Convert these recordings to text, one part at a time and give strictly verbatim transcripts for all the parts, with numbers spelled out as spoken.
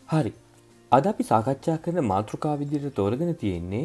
හරි. අද අපි සාකච්ඡා කරන මාතෘකාව විදිහට තෝරගෙන තියෙන්නේ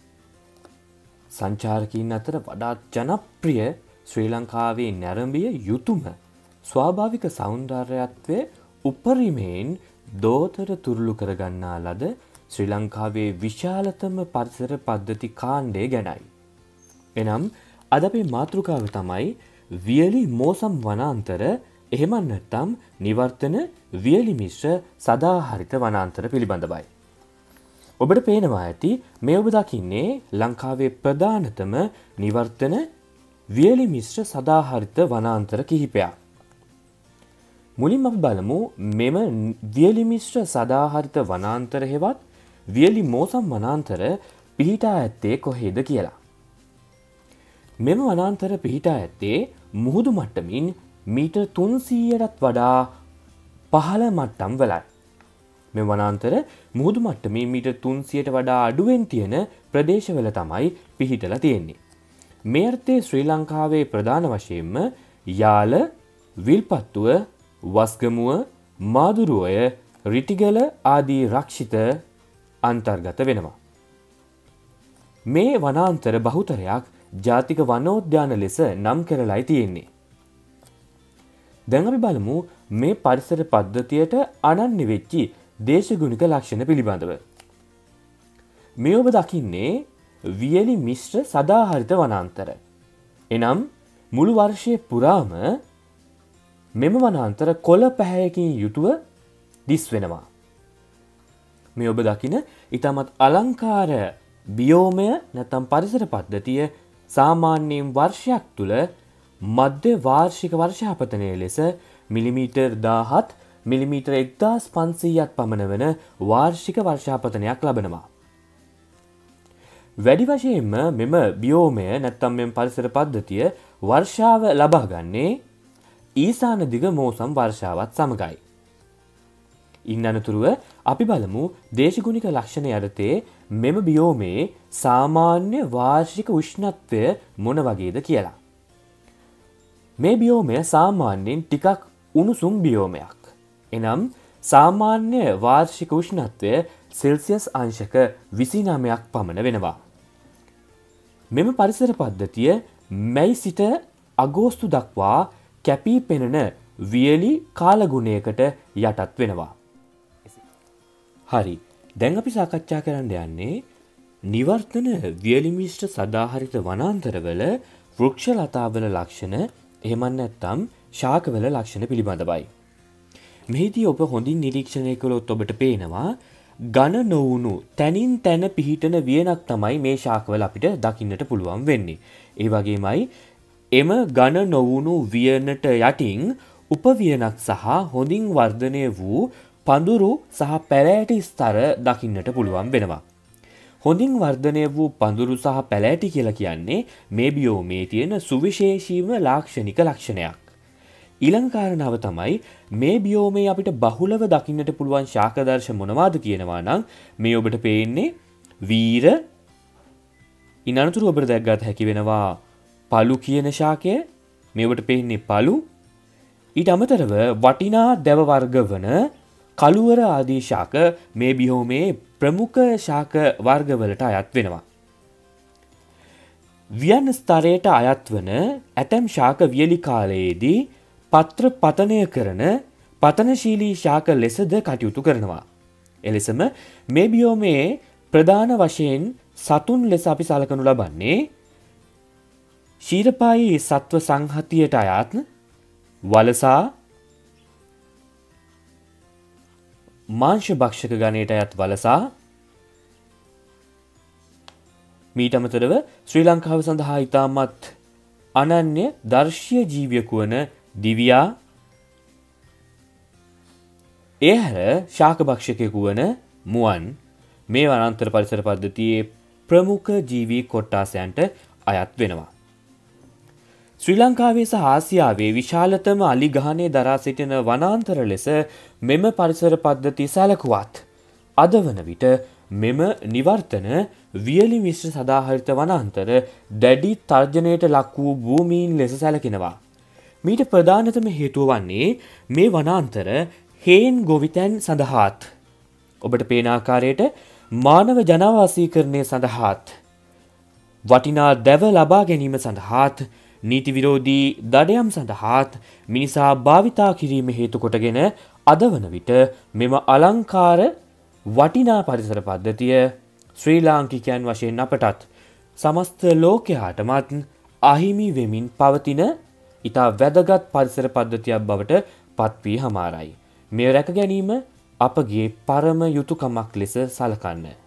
සංචාරකීන් අතර වඩාත් ජනප්‍රිය ශ්‍රී ලංකාවේ නැරඹිය යුතුම ස්වාභාවික සෞන්දර්යත්වය උපරිමයෙන් දෝතර තුරුළු කරගන්නා ලද ශ්‍රී ලංකාවේ විශාලතම පරිසර පද්ධති කාණ්ඩය ගැනයි. එනම් අද අපේ මාතෘකාව තමයි වියලි මෝසම් වනාන්තර එහෙම නැත්නම් නිවර්තන වියලි මිශ්‍ර සදාහරිත වනාන්තර පිළිබඳවයි. ඔබට පේනවා ඇති මේ ඔබ දකින්නේ ලංකාවේ ප්‍රධානතම නිවර්තන වියලි මිශ්‍ර සදාහරිත වනාන්තර කිහිපයක්. මුලින්ම අපි බලමු මෙම වියලි මිශ්‍ර සදාහරිත වනාන්තර හෙවත් වියලි මෝසම් වනාන්තර පිහිටා ඇත්තේ කොහේද කියලා. මෙම වනාන්තර පිහිටා ඇත්තේ මුහුදු මට්ටමින් මීටර් තුන්සීයටත් වඩා පහළ මට්ටම් වලයි. මේ වනාන්තර මුහුදු මට්ටමින් මීටර් තුන්සීයට වඩා අඩුවෙන් තියෙන ප්‍රදේශවල තමයි පිහිටලා තියෙන්නේ. මේ අර්ථයේ ශ්‍රී ලංකාවේ ප්‍රධාන වශයෙන්ම යාල, විල්පත්තුව, වස්ගමුව, මාදුරුවය, රිටිගල ආදී රක්ෂිත අන්තර්ගත වෙනවා. මේ වනාන්තර බහුතරයක් ජාතික වනෝද්‍යාන ලෙස නම් කරලායි තියෙන්නේ. දැන් අපි බලමු මේ පරිසර පද්ධතියට අනන්‍ය වෙච්චි දේශගුණික ලක්ෂණ පිළිබඳව. මේ ඔබ දකින්නේ වියලි මිශ්‍ර සදාහරිත වනාන්තර. එනම් මුළු වර්ෂයේ පුරාම මෙම වනාන්තර කොළ පැහැයකින් යුතුව දිස් වෙනවා. මේ ඔබ දකින ඊටමත් අලංකාර බියෝමය නැත්නම් පරිසර පද්ධතිය සාමාන්‍යයෙන් වර්ෂයක් තුල මධ්‍ය වාර්ෂික වර්ෂාපතනය ලෙස මිලිමීටර් දාහත් මිලිමීටර් එක්දාස් පන්සීයක් පමණ වන වාර්ෂික වර්ෂාපතනයක් ලබනවා. වැඩි වශයෙන්ම මෙම බියෝමය නැත්නම් මෙම පරිසර පද්ධතිය වර්ෂාව ලබා ගන්නේ ඊසාන දිග මෝසම් වර්ෂාවත් සමගයි. ඉන් අනතුරුව අපි බලමු දේශගුණික ලක්ෂණ යටතේ මෙම බියෝමේ සාමාන්‍ය වාර්ෂික උෂ්ණත්වය මොන වගේද කියලා. මේ බියෝමය සාමාන්‍යයෙන් ටිකක් උණුසුම් බියෝමයක්. එනම් සාමාන්‍ය වාර්ෂික උෂ්ණත්වය සෙල්සියස් අංශක විසිනමයක් පමණ වෙනවා. මෙම පරිසර පද්ධතිය මැයි සිට අගෝස්තු දක්වා කැපී පෙනෙන වියලි කාලගුණයකට යටත් වෙනවා. හරි. දැන් අපි සාකච්ඡා කරන්න යන්නේ නිවර්තන වියලි මිශ්‍ර සදාහරිත වනාන්තරවල වෘක්ෂ ලතාවල ලක්ෂණ එහෙම නැත්නම් ශාකවල ලක්ෂණ පිළිබඳවයි. මෙහිදී ඔබ හොඳින් නිරීක්ෂණය කළොත් ඔබට පේනවා ඝන නොවුණු තනින් තන පිහිටන වියනක් තමයි මේ ශාකවල අපිට දකින්නට පුළුවන් වෙන්නේ. ඒ වගේමයි එම ඝන නොවුණු වියනට යටින් උපවියනක් සහ හොඳින් වර්ධනය වූ පඳුරු සහ පැලෑටි ස්තර දකින්නට පුළුවන් වෙනවා. හොඳින් වර්ධනය වූ පඳුරු සහ පැලෑටි කියලා කියන්නේ මේ බියෝමේ තියෙන සුවිශේෂීම ලාක්ෂණික ලක්ෂණයක්. ඊළඟ කාරණාව තමයි මේ බියෝමේ අපිට බහුලව දකින්නට පුළුවන් ශාකදර්ශ මොනවාද කියනවා නම් මේ ඔබට පේන්නේ වීර ඉන් අනතුරු ඔබට දැක්ගත හැකි වෙනවා පළු කියන ශාකය. මේ ඔබට පේන්නේ පළු. ඊට අමතරව වටිනා දැව වර්ග වන කළුවර ආදී ශාක මේ බියෝමේ ප්‍රමුඛ ශාක වර්ගවලට අයත් වෙනවා. වියන් ස්තරයට අයත් වන ඇතැම් ශාක වියලි කාලයේදී පත්‍ර පතනය කරන පතනශීලී ශාක ලෙසද කටයුතු කරනවා. එලෙසම මේ බියෝමේ ප්‍රධාන වශයෙන් සතුන් ලෙස අපි සලකනු ලබන්නේ ශීරපායි සත්ව සංහතියට අයත් වලසා මාංශ භක්ෂක ගණයට අයත් වලසා මීට අමතරව ශ්‍රී ලංකාව සඳහා ඉතාමත් අනන්‍ය දර්ශීය ජීවියෙකු වන දිවියා ඒ හැර ශාක භක්ෂකයෙකු වන මුවන් මේ වනාන්තර පරිසර පද්ධතියේ ප්‍රමුඛ ජීවී කොට්ටාසයන්ට අයත් වෙනවා. ශ්‍රී ලංකාවේ සහ ආසියාවේ විශාලතම අලි ගහනේ දරා සිටින වනාන්තර ලෙස මෙම පරිසර පද්ධතිය සැලකුවත් අද වන විට මෙම නිවර්තන වියලි මිශ්‍ර සදාහරිත වනාන්තර දැඩි තර්ජනයට ලක් වූ භූමීන් ලෙස සැලකෙනවා. මීට ප්‍රධානතම හේතුව වන්නේ මේ වනාන්තර හේන් ගොවිතැන් සඳහාත් ඔබට පේන ආකාරයට මානව ජනාවාසීකරණය සඳහාත් වටිනා දැව ලබා ගැනීම සඳහාත් නීති විරෝධී දඩයම් සඳහාත් මිනිසා භාවිතා කිරීම හේතු කොටගෙන අද වන විට මෙම අලංකාර වටිනා පරිසර පද්ධතිය ශ්‍රී ලාංකිකයන් වශයෙන් අපටත් සමස්ත ලෝකයාටමත් අහිමි වෙමින් පවතින ඉතා වැදගත් පරිසර පද්ධතියක් බවට පත්වී හමාරයි. මෙය රැක ගැනීම අපගේ පරම යුතුකමක් ලෙස සලකන්න.